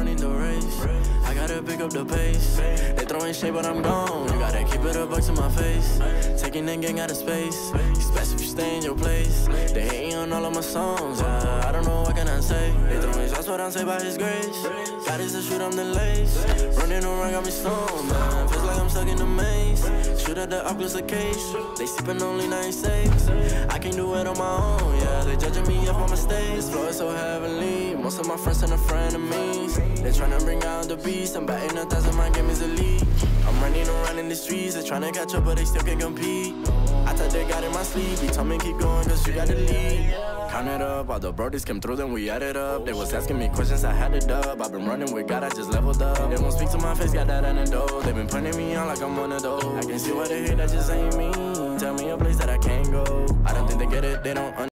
running the race. I gotta pick up the pace. They throwing shade, but I'm gone. You gotta keep it a buck to my face. Taking that gang out of space. You best if you stay in your place. They hating on all of my songs. I don't know what can I say. They throwing shots, but I'm saved by His grace. God is the shoot, I'm the lace. Running around got me stoned, man. Feels like I'm stuck in the maze. Shoot at the Oculus case. They sipping only 96. I can't do it on my own, yeah. They judging me up on my stage. This flow is so heavenly. Most of my friends and frenemies. They tryna bring out the beast. I'm batting 1,000, my game is elite. I'm running around in the streets. They tryna catch up, but they still can't compete. I thought they got in my sleep. He told me keep going, cause you got the lead. Count it up, all the brodies came through, then we added up. They was asking me questions, I had it up. I've been running with God, I just leveled up. They won't speak to my face, got that antidote. They been putting me on like I'm one of those. I can see why they hate, that just ain't me. Tell me a place that I can't go. I don't think they get it, they don't understand.